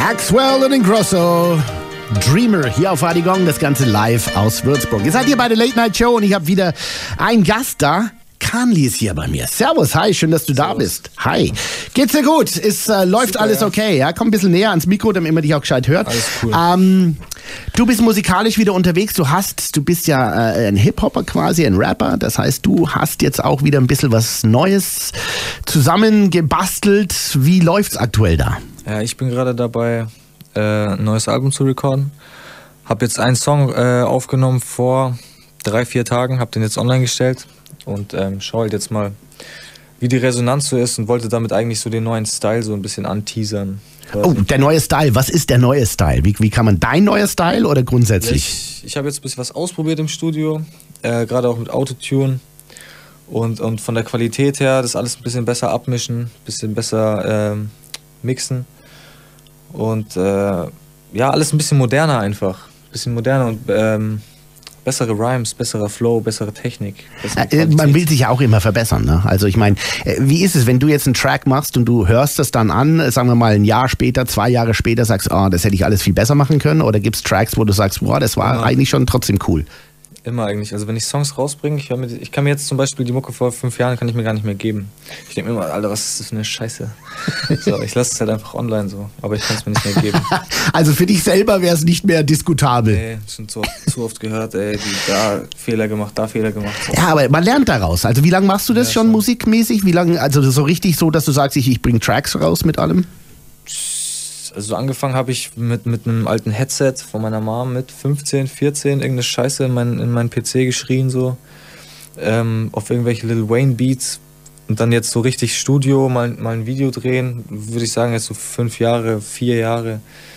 Axwell und Ingrosso. Dreamer hier auf Radio Gong, das Ganze live aus Würzburg. Ihr seid hier bei der Late Night Show und ich habe wieder einen Gast da. Kanli ist hier bei mir. Servus, hi, schön, dass du da bist. Hi. Geht's dir gut? Läuft alles ja. okay? Ja, komm ein bisschen näher ans Mikro, damit man dich auch gescheit hört. Alles cool. Du bist musikalisch wieder unterwegs. Du bist ja ein Hip-Hopper quasi, ein Rapper. Das heißt, du hast jetzt auch wieder ein bisschen was Neues zusammengebastelt. Wie läuft's aktuell da? Ja, ich bin gerade dabei, ein neues Album zu recorden. Hab jetzt einen Song aufgenommen vor 3-4 Tagen, hab den jetzt online gestellt und schau halt jetzt mal, wie die Resonanz so ist und wollte damit eigentlich so den neuen Style so ein bisschen anteasern. Oh, der neue Style. Was ist der neue Style? Wie kann man dein neuer Style oder grundsätzlich? Ich habe jetzt ein bisschen was ausprobiert im Studio, gerade auch mit Autotune und von der Qualität her das alles ein bisschen besser abmischen, ein bisschen besser mixen und ja, alles ein bisschen moderner einfach. Ein bisschen moderner und bessere Rhymes, besserer Flow, bessere Technik. Man will sich ja auch immer verbessern, ne? Also ich meine, wie ist es, wenn du jetzt einen Track machst und du hörst das dann an, sagen wir mal ein Jahr später, 2 Jahre später, sagst, oh, das hätte ich alles viel besser machen können? Oder gibt es Tracks, wo du sagst, boah, das war eigentlich schon trotzdem cool? Immer eigentlich. Also wenn ich Songs rausbringe, ich kann mir jetzt zum Beispiel die Mucke vor 5 Jahren kann ich mir gar nicht mehr geben. Ich denke mir immer, Alter, was ist das für eine Scheiße? So, ich lasse es halt einfach online so, aber ich kann es mir nicht mehr geben. Also für dich selber wäre es nicht mehr diskutabel. Nee, schon zu oft gehört, ey, da Fehler gemacht, da Fehler gemacht. So. Ja, aber man lernt daraus. Also wie lange machst du das schon musikmäßig? Wie lange, also so richtig so, dass du sagst, ich bringe Tracks raus mit allem? Also angefangen habe ich mit einem alten Headset von meiner Mom mit 15, 14, irgendeine Scheiße in meinen PC geschrien so, auf irgendwelche Lil Wayne Beats und dann jetzt so richtig Studio, mal ein Video drehen, würde ich sagen jetzt so 4 Jahre,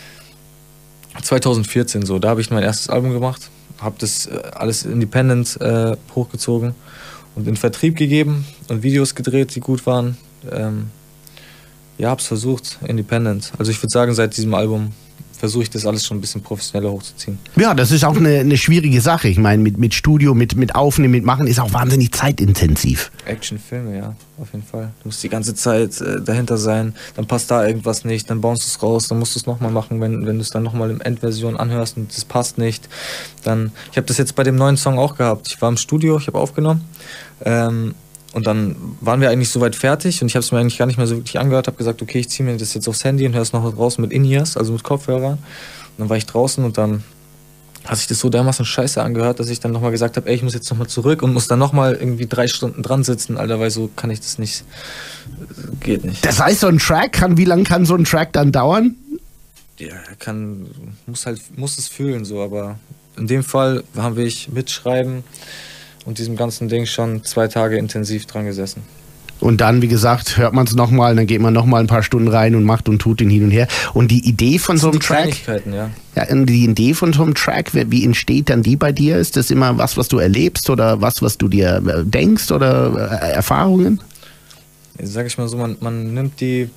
2014 so, da habe ich mein erstes Album gemacht, habe das alles independent hochgezogen und in Vertrieb gegeben und Videos gedreht, die gut waren. Ja, hab's versucht, independent. Also ich würde sagen, seit diesem Album versuche ich das alles schon ein bisschen professioneller hochzuziehen. Ja, das ist auch eine schwierige Sache. Ich meine, mit Studio, mit Aufnehmen, mit Machen ist auch wahnsinnig zeitintensiv. Actionfilme, ja, auf jeden Fall. Du musst die ganze Zeit dahinter sein, dann passt da irgendwas nicht, dann baust du es raus, dann musst du es nochmal machen, wenn du es dann nochmal in Endversion anhörst und das passt nicht. Dann, ich habe das jetzt bei dem neuen Song auch gehabt. Ich war im Studio, ich habe aufgenommen. Und dann waren wir eigentlich soweit fertig und ich habe es mir eigentlich gar nicht mehr so wirklich angehört, habe gesagt, okay, ich ziehe mir das jetzt aufs Handy und höre es noch draußen mit In-Ears, also mit Kopfhörern. Und dann war ich draußen und dann hat sich das so dermaßen scheiße angehört, dass ich dann nochmal gesagt habe, ey, ich muss jetzt nochmal zurück und muss dann nochmal irgendwie 3 Stunden dran sitzen, Alter, weil so kann ich das nicht, geht nicht. Das heißt, so ein Track wie lange kann so ein Track dann dauern? Ja, muss es fühlen so, aber in dem Fall habe ich mitschreiben und diesem ganzen Ding schon 2 Tage intensiv dran gesessen. Und dann, wie gesagt, hört man es nochmal, dann geht man nochmal ein paar Stunden rein und macht und tut den hin und her. Und die Idee von so einem Track... Kleinigkeiten, ja. Ja, die Idee von so einem Track, wie entsteht dann die bei dir? Ist das immer was du erlebst oder was du dir denkst oder Erfahrungen? Sag ich mal so, man nimmt die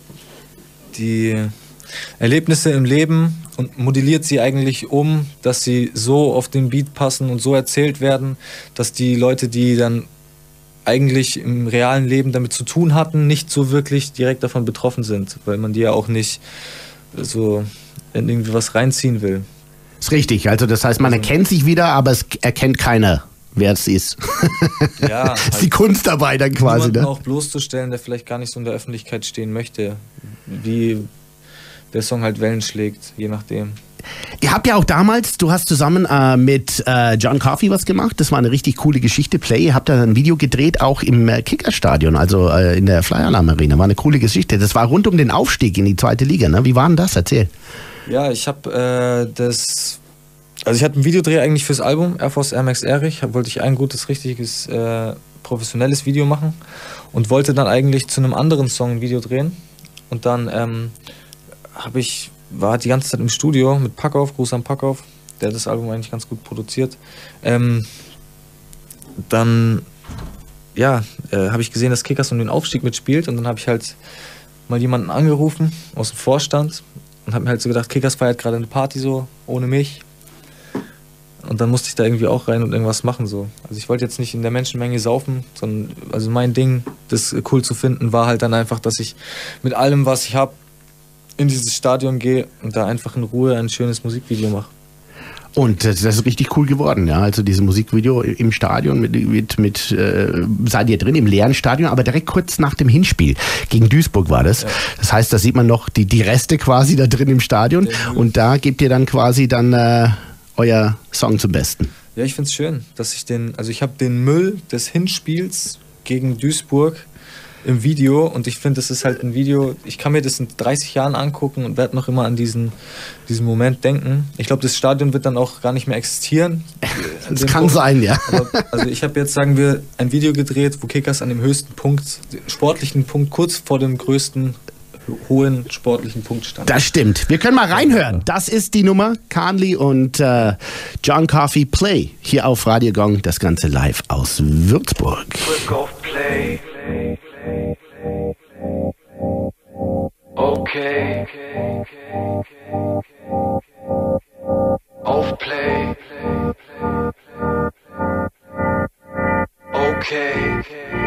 Erlebnisse im Leben und modelliert sie eigentlich um, dass sie so auf den Beat passen und so erzählt werden, dass die Leute, die dann eigentlich im realen Leben damit zu tun hatten, nicht so wirklich direkt davon betroffen sind, weil man die ja auch nicht so in irgendwie was reinziehen will. Ist richtig, also das heißt, man erkennt sich wieder, aber es erkennt keiner, wer es ist. Ja, das ist die Kunst dabei dann quasi. Jemanden ne? auch bloßzustellen, der vielleicht gar nicht so in der Öffentlichkeit stehen möchte, wie der Song halt Wellen schlägt, je nachdem. Ihr habt ja auch damals, du hast zusammen mit John Coffey was gemacht, das war eine richtig coole Geschichte, Play, ihr habt da ein Video gedreht, auch im Kickerstadion, also in der Flyer-Alarm Arena, war eine coole Geschichte, das war rund um den Aufstieg in die 2. Liga, ne? Wie war denn das? Erzähl. Ja, ich habe ich hatte einen Videodreh eigentlich fürs Album, Air Force Air Max Erich, wollte ich ein gutes, richtiges, professionelles Video machen und wollte dann eigentlich zu einem anderen Song ein Video drehen und dann war die ganze Zeit im Studio mit Packoff, Gruß an Packoff, der hat das Album eigentlich ganz gut produziert. Dann habe ich gesehen, dass Kickers um den Aufstieg mitspielt und dann habe ich halt mal jemanden angerufen aus dem Vorstand und habe mir halt so gedacht, Kickers feiert gerade eine Party so, ohne mich. Und dann musste ich da irgendwie auch rein und irgendwas machen so. Also ich wollte jetzt nicht in der Menschenmenge saufen, sondern also mein Ding, das cool zu finden, war halt dann einfach, dass ich mit allem, was ich habe, in dieses Stadion gehe und da einfach in Ruhe ein schönes Musikvideo mache. Und das ist richtig cool geworden, ja. Also dieses Musikvideo im Stadion seid ihr drin, im leeren Stadion, aber direkt kurz nach dem Hinspiel. Gegen Duisburg war das. Ja. Das heißt, da sieht man noch die Reste quasi da drin im Stadion und da gebt ihr dann quasi euer Song zum Besten. Ja, ich find's schön, dass ich habe den Müll des Hinspiels gegen Duisburg im Video und ich finde, das ist halt ein Video, ich kann mir das in 30 Jahren angucken und werde noch immer an diesen Moment denken. Ich glaube, das Stadion wird dann auch gar nicht mehr existieren. Das kann sein, ja. Aber, also ich habe jetzt, sagen wir, ein Video gedreht, wo Kickers an dem höchsten Punkt, sportlichen Punkt, kurz vor dem größten hohen sportlichen Punkt stand. Das stimmt. Wir können mal reinhören. Das ist die Nummer. Carnley und John Coffey Play hier auf Radio Gong. Das Ganze live aus Würzburg. Drück auf Play. Okay. Auf Play. Okay.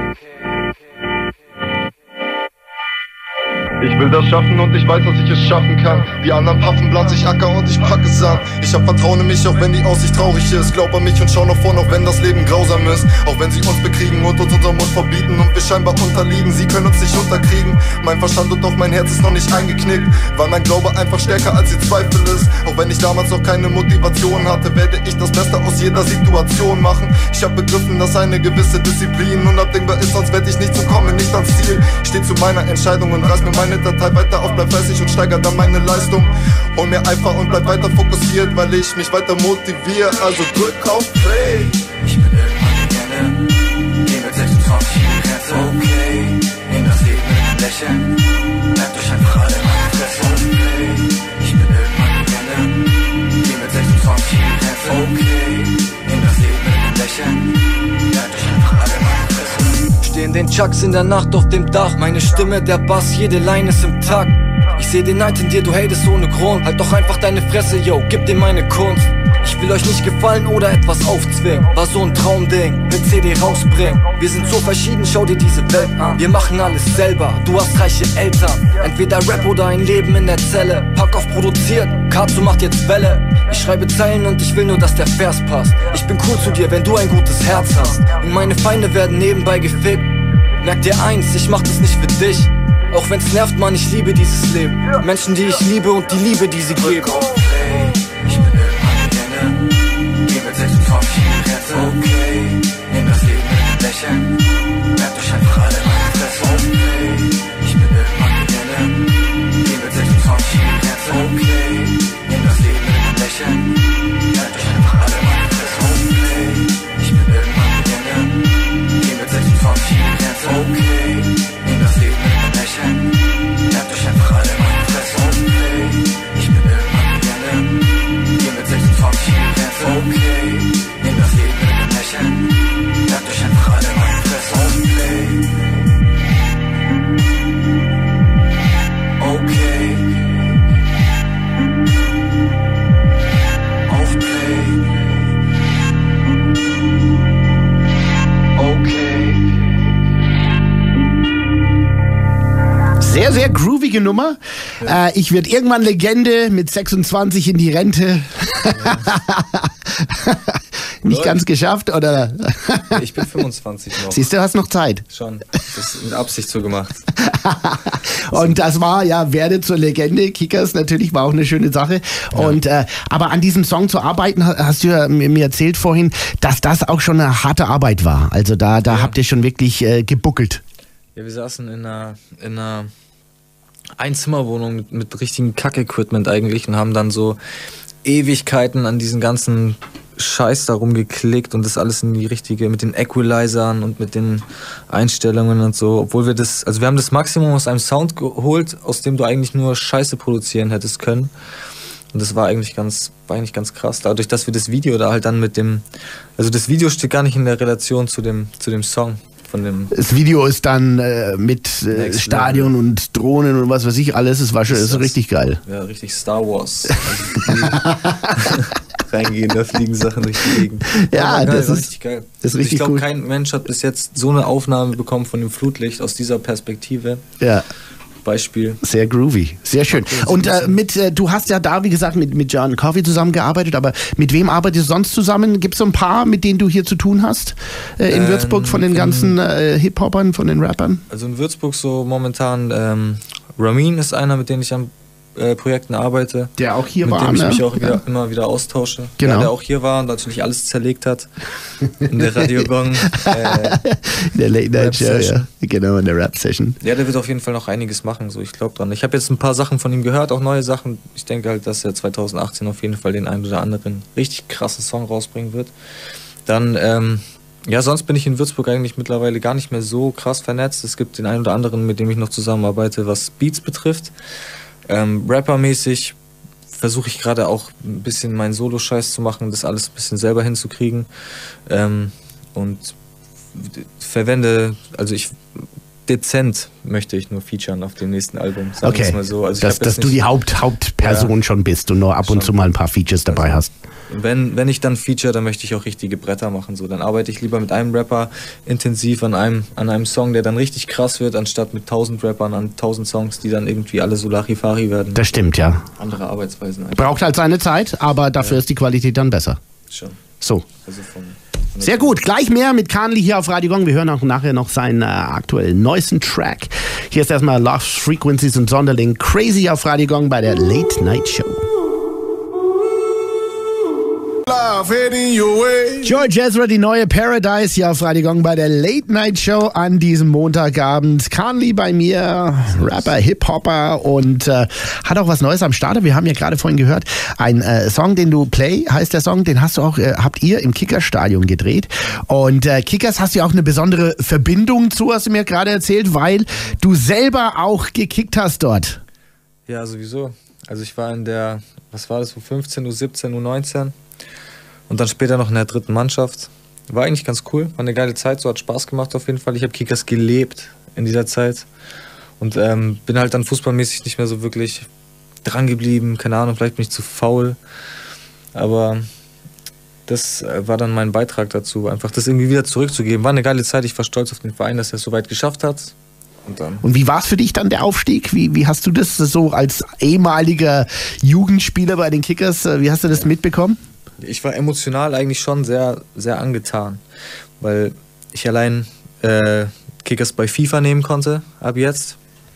Ich will das schaffen und ich weiß, dass ich es schaffen kann. Die anderen paffen blatt, ich acker und ich packe es an. Ich hab Vertrauen in mich, auch wenn die Aussicht traurig ist. Glaub an mich und schau nach vorne, auch wenn das Leben grausam ist. Auch wenn sie uns bekriegen und uns unseren Mund verbieten und wir scheinbar unterliegen. Sie können uns nicht unterkriegen. Mein Verstand und auch mein Herz ist noch nicht eingeknickt, weil mein Glaube einfach stärker als ihr Zweifel ist. Auch wenn ich damals noch keine Motivation hatte, werde ich das Beste aus jeder Situation machen. Ich hab begriffen, dass eine gewisse Disziplin unabdingbar ist, sonst werd ich nicht zum Kommen, nicht ans Ziel. Ich steh zu meiner Entscheidung und reiß mir meine Datei weiter auf, bleib fleißig und steiger dann meine Leistung. Hol mir einfach und bleib weiter fokussiert, weil ich mich weiter motiviere. Also drück auf Play. Ich bin irgendwann Legende, geh mit 26 in die Grenze. Okay, in das Leben mit einem Lächeln, merkt euch einfach alle meine Fresse. Okay, ich bin irgendwann Legende, geh mit 26 in die Grenze. Okay, in das Leben mit einem Lächeln, merkt euch einfach alle meine Fresse. Steh in den Chucks in der Nacht auf dem Dach, meine Stimme, der Bass, jede Line ist im Takt. Ich seh den Neid in dir, du hatest ohne Grund. Halt doch einfach deine Fresse, yo, gib dir meine Kunst. Ich will euch nicht gefallen oder etwas aufzwingen. War so ein Traumding, mit CD rausbringen. Wir sind so verschieden, schau dir diese Welt an. Wir machen alles selber, du hast reiche Eltern. Entweder Rap oder ein Leben in der Zelle. Pack auf produziert, Katsu macht jetzt Welle. Ich schreibe Zeilen und ich will nur, dass der Vers passt. Ich bin cool zu dir, wenn du ein gutes Herz hast. Und meine Feinde werden nebenbei gefickt. Merk dir eins, ich mach das nicht für dich. Auch wenn's nervt, Mann, ich liebe dieses Leben. Menschen, die ich liebe und die Liebe, die sie geben. Ich bin irgendwann Legende, geh mit 26 in die Grenze. Okay, nimm das Leben mit einem Lächeln, merkt euch einfach alle meine Fresse. Okay, ich bin irgendwann Legende, geh mit 26 in die Grenze. Okay, nimm das Leben mit einem Lächeln, merkt euch einfach alle meine Fresse. Okay, ich bin irgendwann Legende, geh mit 26 in die Grenze. Okay, nimm das Leben mit einem Lächeln, merkt euch einfach alle meine Fresse. Okay, ich bin irgendwann Legende, geh mit 26 in die Grenze. Okay, nimm das Leben mit einem Lächeln, merkt euch einfach alle meine Fresse. Okay, auf Play. Okay. Sehr, sehr groovige Nummer. Ich werde irgendwann Legende mit 26 in die Rente. Nicht ganz geschafft, oder? Ich bin 25 noch. Siehst du, hast noch Zeit. Schon. Das ist mit Absicht so gemacht. Und das war, ja, werde zur Legende. Kickers natürlich war auch eine schöne Sache. Ja. Und, aber an diesem Song zu arbeiten, hast du ja mir erzählt vorhin, dass das auch schon eine harte Arbeit war. Also da habt ihr schon wirklich gebuckelt. Ja, wir saßen in einer Einzimmerwohnung mit richtigem Kack-Equipment eigentlich und haben dann so Ewigkeiten an diesen ganzen Scheiß da rumgeklickt und das alles in die richtige, mit den Equalizern und mit den Einstellungen und so, obwohl wir haben das Maximum aus einem Sound geholt, aus dem du eigentlich nur Scheiße produzieren hättest können. Und das war eigentlich ganz krass. Dadurch, dass wir das Video da halt dann das Video steht gar nicht in der Relation zu dem Song. Das Video ist dann mit Stadion und Drohnen und was weiß ich alles. Es war schon ist richtig geil. Ja, richtig Star Wars. Reingehen, da fliegen Sachen durch die Gegend. Ja, geil, das ist richtig geil. Das ist richtig ich glaube, cool. Kein Mensch hat bis jetzt so eine Aufnahme bekommen von dem Flutlicht aus dieser Perspektive. Ja. Beispiel. Sehr groovy, sehr schön. Und du hast ja da, wie gesagt, mit John Coffey zusammengearbeitet, aber mit wem arbeitest du sonst zusammen? Gibt es so ein paar, mit denen du hier zu tun hast in Würzburg von den ganzen Hip-Hopern, von den Rappern? Also in Würzburg so momentan Ramin ist einer, mit dem ich an Projekten arbeite. Der auch hier war, mit dem ich mich auch immer wieder austausche. Genau. Ja, der auch hier war und natürlich alles zerlegt hat. In der Radiogong. In der Late-Night-Show, ja. Genau, in der Rap-Session. Ja, der wird auf jeden Fall noch einiges machen, so ich glaube dran. Ich habe jetzt ein paar Sachen von ihm gehört, auch neue Sachen. Ich denke halt, dass er 2018 auf jeden Fall den einen oder anderen richtig krassen Song rausbringen wird. Dann, ja, sonst bin ich in Würzburg eigentlich mittlerweile gar nicht mehr so krass vernetzt. Es gibt den einen oder anderen, mit dem ich noch zusammenarbeite, was Beats betrifft. Rappermäßig versuche ich gerade auch ein bisschen meinen Solo-Scheiß zu machen, das alles ein bisschen selber hinzukriegen. Und dezent möchte ich nur featuren auf dem nächsten Album. Sagen wir es mal so. Also dass du die Hauptperson schon bist und nur ab und zu mal ein paar Features dabei hast. Wenn ich dann feature, dann möchte ich auch richtige Bretter machen. So. Dann arbeite ich lieber mit einem Rapper intensiv an einem Song, der dann richtig krass wird, anstatt mit 1000 Rappern an 1000 Songs, die dann irgendwie alle so Larifari werden. Das stimmt, ja. Andere Arbeitsweisen einfach. Braucht halt seine Zeit, aber dafür ist die Qualität dann besser. Schon. So. Also sehr gut, gleich mehr mit Kanli hier auf Radio Gong. Wir hören auch nachher noch seinen aktuellen neuesten Track. Hier ist erstmal Lost Frequencies und Sonderling Crazy auf Radio Gong bei der Late Night Show. George Ezra, die neue Paradise hier auf Radio Gong bei der Late Night Show an diesem Montagabend. Kanli bei mir, Rapper, Hip-Hopper und hat auch was Neues am Start. Wir haben ja gerade vorhin gehört, ein Song, den du Play, heißt der Song, den habt ihr im Kickers-Stadion gedreht. Und Kickers hast du ja auch eine besondere Verbindung zu, hast du mir gerade erzählt, weil du selber auch gekickt hast dort. Ja, sowieso. Also ich war in der, was war das, U15, U17, U19 und dann später noch in der dritten Mannschaft. War eigentlich ganz cool, war eine geile Zeit, so hat Spaß gemacht auf jeden Fall. Ich habe Kickers gelebt in dieser Zeit und bin halt dann fußballmäßig nicht mehr so wirklich dran geblieben. Keine Ahnung, vielleicht bin ich zu faul, aber das war dann mein Beitrag dazu, einfach das irgendwie wieder zurückzugeben. War eine geile Zeit, ich war stolz auf den Verein, dass er es so weit geschafft hat. Und wie war es für dich dann, der Aufstieg? Wie hast du das so als ehemaliger Jugendspieler bei den Kickers, wie hast du das mitbekommen? Ich war emotional eigentlich schon sehr, sehr angetan, weil ich allein Kickers bei FIFA nehmen konnte, ab jetzt.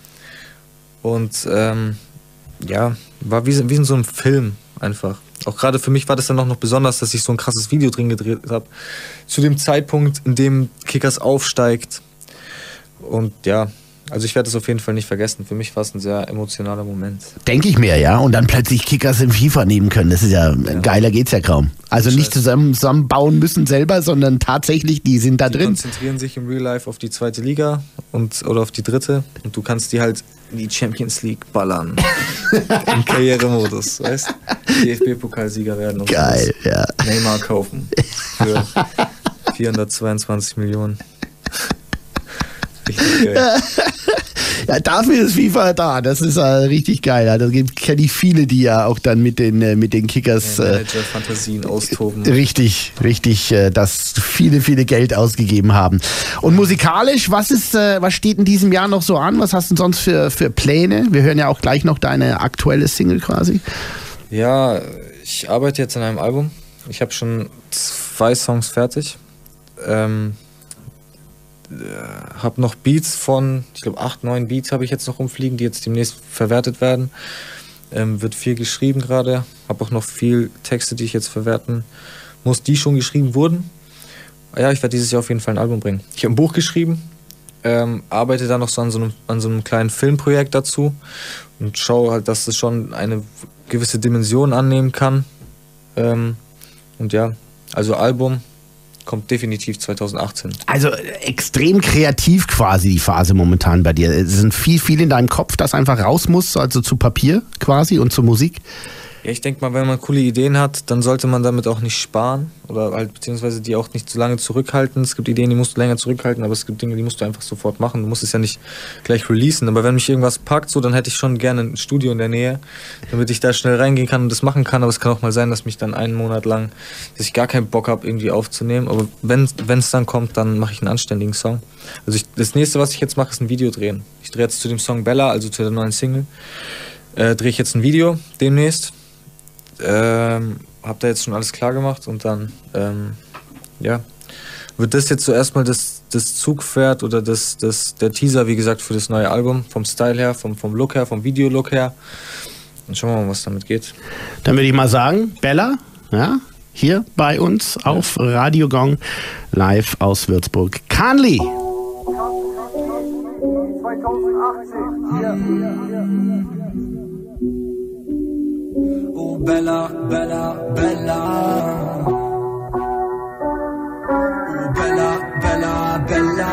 Und ja, war wie in so einem Film einfach. Auch gerade für mich war das dann noch besonders, dass ich so ein krasses Video drin gedreht habe. Zu dem Zeitpunkt, in dem Kickers aufsteigt. Und ja, also ich werde das auf jeden Fall nicht vergessen. Für mich war es ein sehr emotionaler Moment. Denke ich mir, ja. Und dann plötzlich Kickers im FIFA nehmen können. Das ist ja, geiler geht's ja kaum. Also nicht zusammenbauen müssen selber, sondern tatsächlich, die sind da drin. Die konzentrieren sich im Real Life auf die zweite Liga oder auf die dritte. Und du kannst die halt in die Champions League ballern. Im Karrieremodus, weißt du? DFB-Pokalsieger werden. Und geil, ja. Neymar kaufen. Für 422 Millionen. Richtig geil. Ja, dafür ist FIFA da. Das ist richtig geil. Da kenne ich viele, die ja auch dann mit den Kickers Manager-Fantasien austoben. Richtig, das viele Geld ausgegeben haben. Und musikalisch, was steht in diesem Jahr noch so an? Was hast du sonst für Pläne? Wir hören ja auch gleich noch deine aktuelle Single quasi. Ja, ich arbeite jetzt an einem Album. Ich habe schon 2 Songs fertig. Habe noch Beats von, ich glaube 8, 9 Beats habe ich jetzt noch rumfliegen, die jetzt demnächst verwertet werden. Wird viel geschrieben gerade. Habe auch noch viel Texte, die ich jetzt verwerten muss, die schon geschrieben wurden. Ja, ich werde dieses Jahr auf jeden Fall ein Album bringen. Ich habe ein Buch geschrieben, arbeite da noch so an so einem kleinen Filmprojekt dazu und schaue halt, dass es schon eine gewisse Dimension annehmen kann. Und ja, also Album kommt definitiv 2018. Also extrem kreativ quasi die Phase momentan bei dir. Es sind viel in deinem Kopf, das einfach raus muss, also zu Papier quasi und zur Musik. Ja, ich denke mal, wenn man coole Ideen hat, dann sollte man damit auch nicht sparen oder halt beziehungsweise die auch nicht zu lange zurückhalten. Es gibt Ideen, die musst du länger zurückhalten, aber es gibt Dinge, die musst du einfach sofort machen. Du musst es ja nicht gleich releasen. Aber wenn mich irgendwas packt, so, dann hätte ich schon gerne ein Studio in der Nähe, damit ich da schnell reingehen kann und das machen kann. Aber es kann auch mal sein, dass mich dann einen Monat lang, dass ich gar keinen Bock habe, irgendwie aufzunehmen. Aber wenn es dann kommt, dann mache ich einen anständigen Song. Also das nächste, was ich jetzt mache, ist ein Video drehen. Ich drehe jetzt zu dem Song Bella, also zu der neuen Single, drehe ich jetzt ein Video demnächst. Hab da jetzt schon alles klar gemacht und dann ja, wird das jetzt so erstmal das Zugpferd oder der Teaser, wie gesagt, für das neue Album, vom Style her, vom Look her, vom Videolook her. Dann schauen wir mal, was damit geht. Dann würde ich mal sagen, Bella, ja, hier bei uns auf Radio Gong, live aus Würzburg. Kanli! 2018. Oh Bella, Bella, Bella. Oh Bella, Bella, Bella.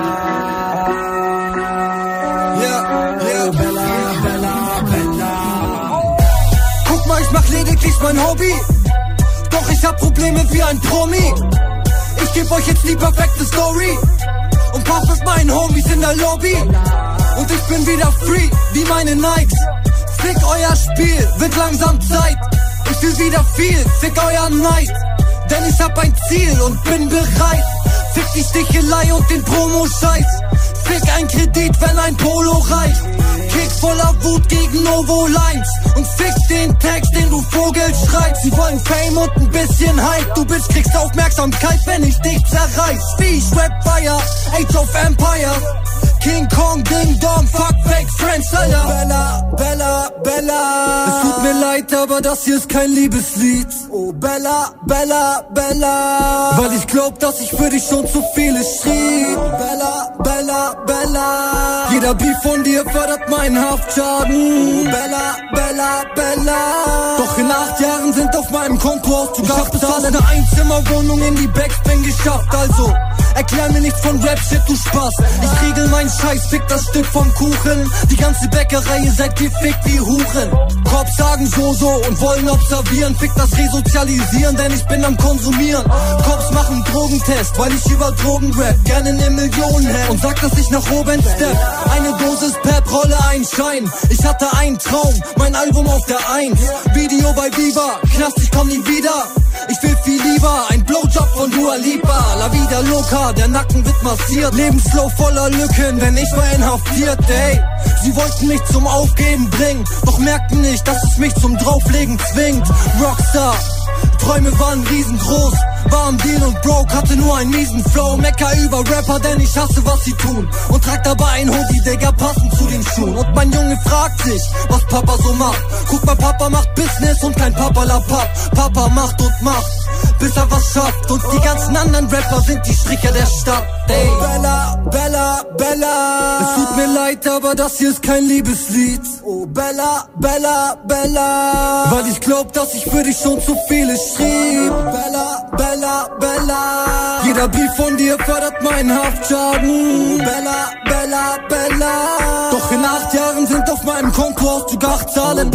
Ja, ja, Bella, Bella, Bella. Guck mal, ich mach lediglich mein Hobby. Doch ich hab Probleme wie ein Promi. Ich geb euch jetzt die perfekte Story. Und pass mit meinen Homies in der Lobby. Und ich bin wieder free, wie meine Nikes. Fick euer Spiel, wird langsam Zeit. Ich will wieder viel, fick euer Neid. Denn ich hab ein Ziel und bin bereit. Fick die Stichelei und den Promo-Scheiß. Fick ein Kredit, wenn ein Polo reicht. Kick voller Wut gegen Novo-Lines. Und fick den Text, den du Vogel schreibst. Sie wollen Fame und ein bisschen Hype. Du Bitch kriegst Aufmerksamkeit, wenn ich dich zerreiß. Wie ich Rap Fire, Age of Empire. King Kong, Ding Dong, fuck fake friends, Alter. Bella, Bella, Bella. Es tut mir leid, aber das hier ist kein Liebeslied. Oh Bella, Bella, Bella. Weil ich glaub, dass ich für dich schon zu vieles schrieb. Bella, Bella, Bella. Jeder Beef von dir fördert meinen Haftschaden. Oh Bella, Bella, Bella. Doch in 8 Jahren sind auf meinem Konto Auszug. Ich hab es aus einer Einzimmerwohnung in die Backspin geschafft, also erklär mir nichts von Rap-Shit, du Spaß. Ich regel meinen Scheiß, fick das Stück vom Kuchen. Die ganze Bäckerei, ihr seid gefickt wie Huren. Cops sagen so und wollen observieren. Fick das Resozialisieren, denn ich bin am Konsumieren. Cops machen Drogentest, weil ich über Drogen rap. Gerne ne Million hätt und sag, dass ich nach oben step. Eine Dosis Pep, rolle ein Schein. Ich hatte einen Traum, mein Album auf der 1. Video bei Viva, Knast, ich komm nie wieder. Ich will viel lieber ein Blowjob von Dua Lipa. La vida loca, der Nacken wird massiert. Lebensflow voller Lücken, denn ich war inhaftiert, ey. Sie wollten mich zum Aufgeben bringen, doch merkten nicht, dass es mich zum Drauflegen zwingt. Rockstar, Träume waren riesengroß. War am Deal und broke, hatte nur einen miesen Flow. Mecker über Rapper, denn ich hasse, was sie tun. Und trag dabei ein Hoodie, Digga, passend zu den Schuhen. Und mein Junge fragt sich, was Papa so macht. Guck mal, Papa macht Business und kein Papalapap. Papa macht und macht, bis er was schafft. Und die ganzen anderen Rapper sind die Stricher der Stadt, ey. Oh Bella, Bella, Bella. Es tut mir leid, aber das hier ist kein Liebeslied. Oh Bella, Bella, Bella. Weil ich glaub, dass ich für dich schon zu vieles schrieb. Bella, Bella, Bella. Jeder Beef von dir fördert meinen Haftschaden. Bella, Bella, Bella. Doch in 8 Jahren sind auf meinem Konto Auszug 8 Zahlen.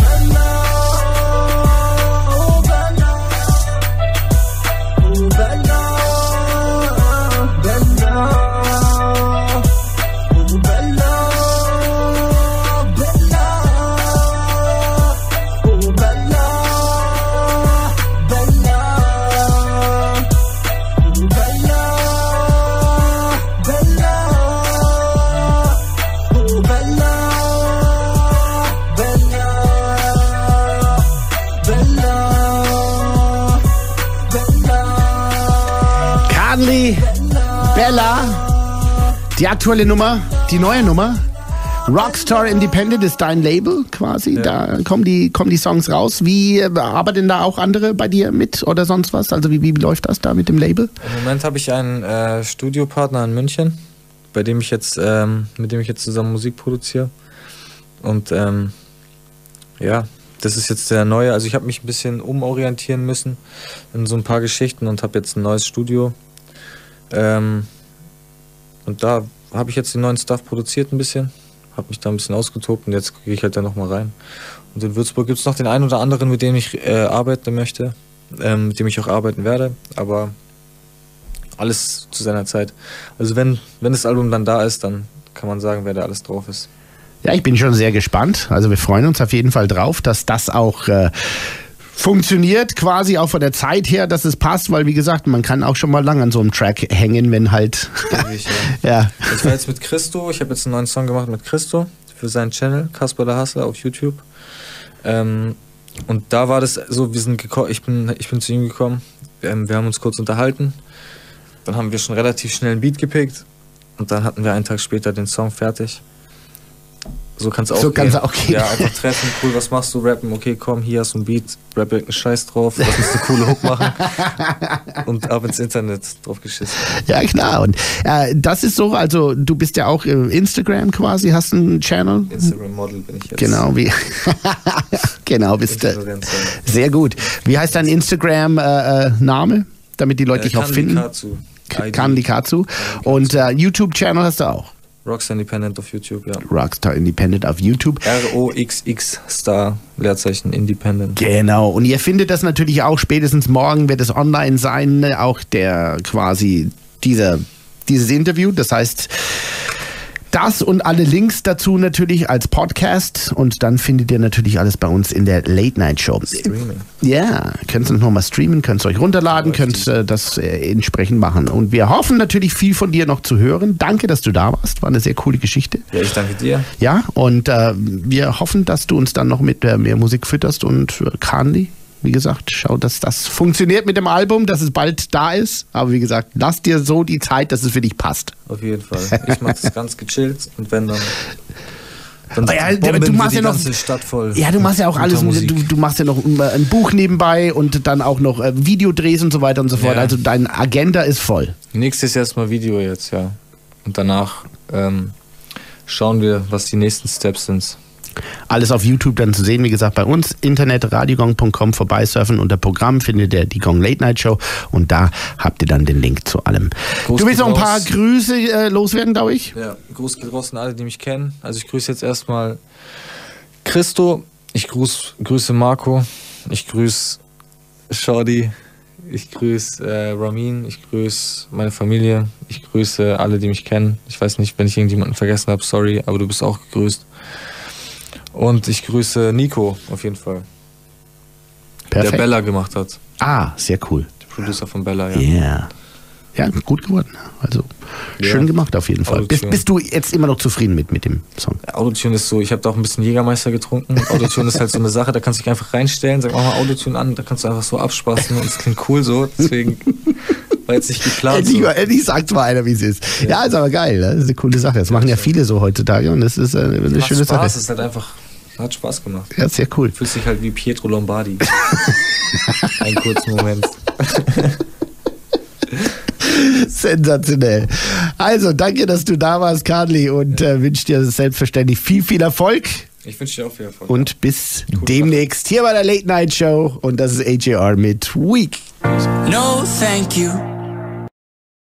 Bella, die aktuelle Nummer, die neue Nummer. Rockstar Independent ist dein Label quasi. Ja. Da kommen die Songs raus. Wie arbeiten da auch andere bei dir mit oder sonst was? Also wie läuft das da mit dem Label? Im Moment habe ich einen Studiopartner in München, mit dem ich jetzt zusammen Musik produziere. Und ja, das ist jetzt der neue. Also ich habe mich ein bisschen umorientieren müssen in so ein paar Geschichten und habe jetzt ein neues Studio. Und da habe ich jetzt den neuen Stuff produziert ein bisschen. habe mich da ein bisschen ausgetobt und jetzt gehe ich halt da nochmal rein. Und in Würzburg gibt es noch den einen oder anderen, mit dem ich arbeiten möchte, mit dem ich auch arbeiten werde, aber alles zu seiner Zeit. Also wenn das Album dann da ist, dann kann man sagen, wer da alles drauf ist. Ja, ich bin schon sehr gespannt. Also wir freuen uns auf jeden Fall drauf, dass das auch funktioniert, quasi auch von der Zeit her, dass es passt, weil wie gesagt, man kann auch schon mal lang an so einem Track hängen, wenn halt... ja. Ich war jetzt mit Christo, ich habe jetzt einen neuen Song gemacht mit Christo für seinen Channel, Kasper der Hustler auf YouTube. Und da war das so, ich bin zu ihm gekommen, wir haben uns kurz unterhalten, dann haben wir schon relativ schnell einen Beat gepickt und dann hatten wir einen Tag später den Song fertig. So kann es auch gehen. Ja, einfach treffen, cool, was machst du, rappen, okay, komm, hier hast du einen Beat, rap irgendeinen Scheiß drauf, lass uns eine coole Hook machen und ab ins Internet drauf geschissen. Ja, klar. Und das ist so, also du bist ja auch Instagram quasi, hast einen Channel. Instagram-Model bin ich jetzt. Genau, bist du. Sehr gut. Wie heißt dein Instagram-Name, damit die Leute dich auch finden? Kanli Katsu. Und YouTube-Channel hast du auch? Rockstar Independent auf YouTube, ja. Rockstar Independent auf YouTube. ROXX Star, Leerzeichen Independent. Genau. Und ihr findet das natürlich auch spätestens morgen, wird es online sein, auch der quasi dieses Interview. Das heißt, das und alle Links dazu natürlich als Podcast und dann findet ihr natürlich alles bei uns in der Late Night Show. Streaming. Ja, könnt ihr nochmal streamen, könnt ihr euch runterladen, könnt das entsprechend machen. Und wir hoffen natürlich viel von dir noch zu hören. Danke, dass du da warst. War eine sehr coole Geschichte. Ja, ich danke dir. Ja, und wir hoffen, dass du uns dann noch mit mehr Musik fütterst und Kanli. Wie gesagt, schau, dass das funktioniert mit dem Album, dass es bald da ist. Aber wie gesagt, lass dir so die Zeit, dass es für dich passt. Auf jeden Fall. Ich mach das ganz gechillt und wenn dann du machst ja noch ganze Stadt voll. Ja, du machst ja auch alles. Du machst ja noch ein Buch nebenbei und dann auch noch Videodrehs und so weiter und so fort. Ja. Also deine Agenda ist voll. Nächstes Jahr erstmal Video jetzt, ja. Und danach schauen wir, was die nächsten Steps sind. Alles auf YouTube dann zu sehen, wie gesagt, bei uns. Internet, radiogong.com, vorbeisurfen. Unter Programm findet ihr die Gong Late Night Show und da habt ihr dann den Link zu allem. Du willst noch ein paar Grüße loswerden, glaube ich? Ja, Gruß geht raus an alle, die mich kennen. Also ich grüße jetzt erstmal Christo, ich grüße Marco, ich grüße Shorty, ich grüße Ramin, ich grüße meine Familie, ich grüße alle, die mich kennen. Ich weiß nicht, wenn ich irgendjemanden vergessen habe, sorry, aber du bist auch gegrüßt. Und ich grüße Nico auf jeden Fall. Perfekt. Der Bella gemacht hat. Ah, sehr cool. Der Producer von Bella, ja. Yeah. Ja, gut geworden. Also schön gemacht auf jeden Fall. Bist du jetzt immer noch zufrieden mit dem Song? Autotune ist so, ich habe da auch ein bisschen Jägermeister getrunken. Autotune ist halt so eine Sache, da kannst du dich einfach reinstellen, sag mal Autotune an, da kannst du einfach so abspaßen und es klingt cool so. Deswegen war jetzt nicht geplant. Endlich sagt mal einer, wie es ist. Ja, ist aber geil. Das ist eine coole Sache. Das machen ja viele so heutzutage und das ist eine schöne Sache. Es ist halt einfach... Hat Spaß gemacht. Ja, sehr cool. Fühlst dich halt wie Pietro Lombardi. Einen kurzen Moment. Sensationell. Also, danke, dass du da warst, Kanli, und wünsche dir selbstverständlich viel Erfolg. Ich wünsche dir auch viel Erfolg. Und bis demnächst hier bei der Late Night Show. Und das ist AJR mit Week. No, thank you.